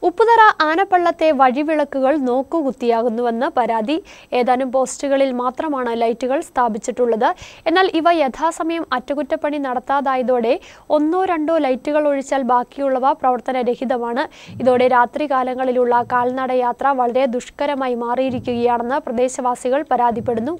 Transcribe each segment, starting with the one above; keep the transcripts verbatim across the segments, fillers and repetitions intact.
ഉപ്പുതറ ആനപ്പള്ളത്തെ വഴിവിളക്കുകൾ നോക്കുകുത്തിയാകുന്നുവെന്ന് പരാതി. ഏതാനും പോസ്റ്റുകളിൽ മാത്രമാണ് ലൈറ്റുകൾ സ്ഥാപിച്ചിട്ടുള്ളത്. എന്നാൽ ഇവ യഥാസമയം അറ്റകുറ്റപ്പണി നടത്താതായതോടെ ഒന്നോ രണ്ടോ ലൈറ്റുകൾ ഒഴിച്ചാൽ ബാക്കിയുള്ളവ പ്രവർത്തനരഹിതമാണ്. ഇതോടെ രാത്രികാലങ്ങളിലുള്ള കാൽനട യാത്ര വളരെ ദുഷ്കരമായി മാറിയിരിക്കുകയാണെന്ന് പ്രദേശവാസികൾ പരാതിപ്പെടുന്നു.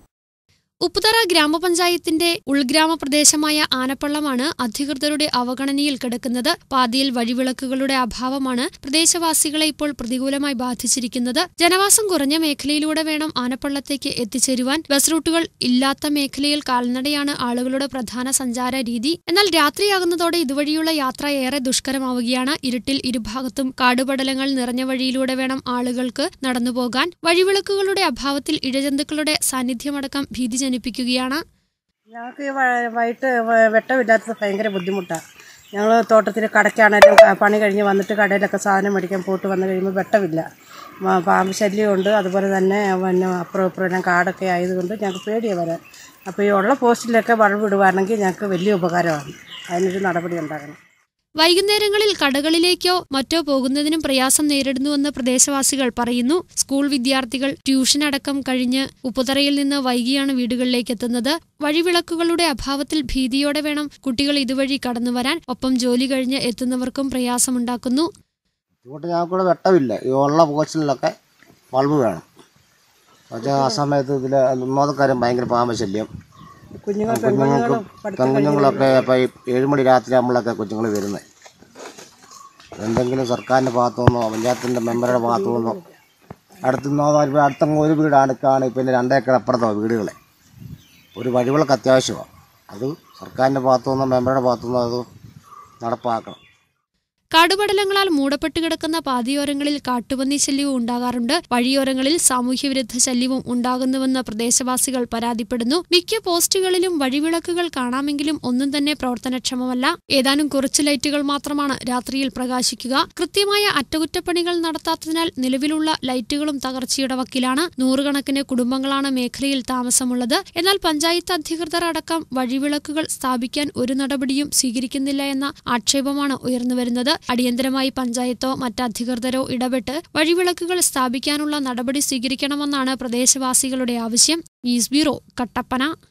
ഉപ്പുതറ ഗ്രാമപഞ്ചായത്തിന്റെ ഉൾഗ്രാമ പ്രദേശമായ ആനപ്പള്ളമാണ് അധികൃതരുടെ അവഗണനയിൽ കിടക്കുന്നത്. പാതിയിൽ വഴിവിളക്കുകളുടെ അഭാവമാണ് പ്രദേശവാസികളെ ഇപ്പോൾ പ്രതികൂലമായി ബാധിച്ചിരിക്കുന്നത്. ജനവാസം കുറഞ്ഞ മേഖലയിലൂടെ വേണം ആനപ്പള്ളത്തേക്ക് എത്തിച്ചേരുവാൻ. ബസ് റൂട്ടുകൾ ഇല്ലാത്ത മേഖലയിൽ കാൽനടയാണ് ആളുകളുടെ പ്രധാന സഞ്ചാര രീതി. എന്നാൽ രാത്രിയാകുന്നതോടെ ഇതുവഴിയുള്ള യാത്ര ഏറെ ദുഷ്കരമാവുകയാണ്. ഇരുട്ടിൽ ഇരുഭാഗത്തും കാടുപടലങ്ങൾ നിറഞ്ഞ വഴിയിലൂടെ വേണം ആളുകൾക്ക് നടന്നുപോകാൻ. വഴിവിളക്കുകളുടെ അഭാവത്തിൽ ഇഴജന്തുക്കളുടെ സാന്നിധ്യമടക്കം ഭീതി ജനിപ്പിക്കുകയാണ്. ഞങ്ങൾക്ക് വൈകിട്ട് വെട്ടമില്ലാത്തത് ഭയങ്കര ബുദ്ധിമുട്ടാണ്. ഞങ്ങൾ തോട്ടത്തിൽ കടയ്ക്കാണെങ്കിലും പണി കഴിഞ്ഞ് വന്നിട്ട് കടയിലൊക്കെ സാധനം മേടിക്കാൻ പോയിട്ട് വന്നു കഴിയുമ്പോൾ വെട്ടമില്ല. പാമ്പ് ശല്യമുണ്ട്. അതുപോലെ തന്നെ പിന്നെ അപ്പുറം ഇപ്പുറം എല്ലാം കാടൊക്കെ ആയതുകൊണ്ട് ഞങ്ങൾക്ക് പേടിയാണ് വരാൻ. അപ്പോൾ ഈ ഉള്ള പോസ്റ്റിലൊക്കെ ബൾബ് ഇടുവാണെങ്കിൽ ഞങ്ങൾക്ക് വലിയ ഉപകാരമാണ്. അതിനൊരു നടപടി ഉണ്ടാകണം. വൈകുന്നേരങ്ങളിൽ കടകളിലേക്കോ മറ്റോ പോകുന്നതിനും പ്രയാസം നേരിടുന്നുവെന്ന് പ്രദേശവാസികൾ പറയുന്നു. സ്കൂൾ വിദ്യാർത്ഥികൾ ട്യൂഷൻ അടക്കം കഴിഞ്ഞ് ഉപ്പുതറയിൽ നിന്ന് വൈകിയാണ് വീടുകളിലേക്ക് എത്തുന്നത്. വഴിവിളക്കുകളുടെ അഭാവത്തിൽ ഭീതിയോടെ വേണം കുട്ടികൾ ഇതുവഴി കടന്നുവരാൻ. ഒപ്പം ജോലി കഴിഞ്ഞ് എത്തുന്നവർക്കും പ്രയാസമുണ്ടാക്കുന്നു. ഞങ്ങൾക്കൂടെ വെട്ടമില്ല. ഈ ഉള്ള പോസ്റ്റിലൊക്കെ ബൾബ് വേണം. പക്ഷേ ആ സമയത്ത് ഇതിൽ ഒന്നാമത്തെ കാര്യം ഭയങ്കര പാമ്പ് ശല്യം. കുഞ്ഞുങ്ങൾക്ക് പെൺകുഞ്ഞുങ്ങളൊക്കെ ഇപ്പോൾ ഈ ഏഴുമണി രാത്രി ആകുമ്പോഴൊക്കെ കുഞ്ഞുങ്ങൾ വരുന്നത്. എന്തെങ്കിലും സർക്കാരിൻ്റെ ഭാഗത്തു നിന്നോ പഞ്ചായത്തിൻ്റെ മെമ്പറുടെ ഭാഗത്തു നിന്നോ അടുത്തുനിന്നോ അടുത്തങ്ങ് ഒരു വീട് അടുക്കാണ്. പിന്നെ രണ്ടേക്കർ അപ്പുറത്തോ വീടുകളെ ഒരു വഴിവിളക്ക് അത്യാവശ്യമാണ്. അത് സർക്കാരിൻ്റെ ഭാഗത്തു നിന്നോ മെമ്പറുടെ ഭാഗത്തു നിന്നോ അത് നടപ്പാക്കണം. കാടുപടലങ്ങളാൽ മൂടപ്പെട്ട് കിടക്കുന്ന പാതയോരങ്ങളിൽ കാട്ടുപന്നി ശല്യവും ഉണ്ടാകാറുണ്ട്. വഴിയോരങ്ങളിൽ സാമൂഹ്യവിരുദ്ധ ശല്യവും ഉണ്ടാകുന്നുവെന്ന് പ്രദേശവാസികൾ പരാതിപ്പെടുന്നു. മിക്ക പോസ്റ്റുകളിലും വഴിവിളക്കുകൾ കാണാമെങ്കിലും ഒന്നും തന്നെ പ്രവർത്തനക്ഷമമല്ല. ഏതാനും കുറച്ച് ലൈറ്റുകൾ മാത്രമാണ് രാത്രിയിൽ പ്രകാശിക്കുക. കൃത്യമായ അറ്റകുറ്റപ്പണികൾ നടത്താത്തതിനാൽ നിലവിലുള്ള ലൈറ്റുകളും തകർച്ചയുടെ വക്കിലാണ്. നൂറുകണക്കിന് കുടുംബങ്ങളാണ് മേഖലയിൽ താമസമുള്ളത്. എന്നാൽ പഞ്ചായത്ത് അധികൃതർ അടക്കം വഴിവിളക്കുകൾ സ്ഥാപിക്കാൻ ഒരു നടപടിയും സ്വീകരിക്കുന്നില്ല എന്ന ആക്ഷേപമാണ് ഉയർന്നുവരുന്നത്. അടിയന്തരമായി പഞ്ചായത്തോ മറ്റധികൃതരോ ഇടപെട്ട് വഴിവിളക്കുകൾ സ്ഥാപിക്കാനുള്ള നടപടി സ്വീകരിക്കണമെന്നാണ് പ്രദേശവാസികളുടെ ആവശ്യം. News bureau, Kattappana.